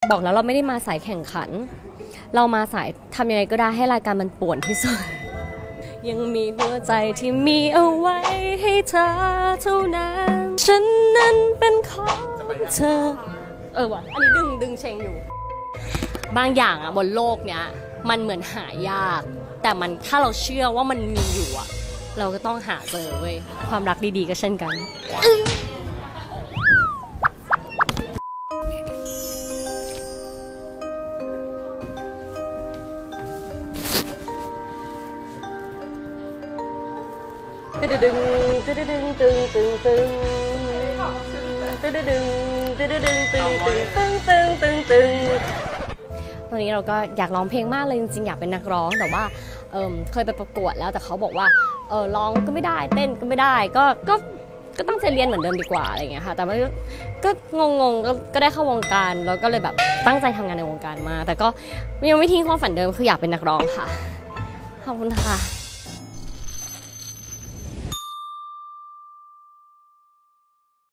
บอกแล้วเราไม่ได้มาสายแข่งขันเรามาสายทำยังไงก็ได้ให้รายการมันป่วนที่สุดยังมีหัวใจที่มีเอาไว้ให้เธอเท่านั้นฉันนั้นเป็นของเธอว่ะอันนี้ดึงเชงอยู่บางอย่างอะบนโลกเนี้ยมันเหมือนหายากแต่มันถ้าเราเชื่อว่ามันมีอยู่อะเราก็ต้องหาเจอเว้ยความรักดีๆก็เช่นกันตึงตึงตึงตึงตึงตึงตึงตึงตึงตึงตึงตึงตึงตึงตึงตอนนี้เราก็อยากร้องเพลงมากเลยจริงๆอยากเป็นนักร้องแต่ว่าเคยไปประกวดแล้วแต่เขาบอกว่าร้องก็ไม่ได้เต้นก็ไม่ได้ก็ตั้งใจเรียนเหมือนเดิมดีกว่าอะไรอย่างเงี้ยค่ะแต่ว่าก็งงก็ได้เข้าวงการแล้วก็เลยแบบตั้งใจทำงานในวงการมาแต่ก็ยังไม่ทิ้งความฝันเดิมคืออยากเป็นนักร้องค่ะขอบคุณค่ะ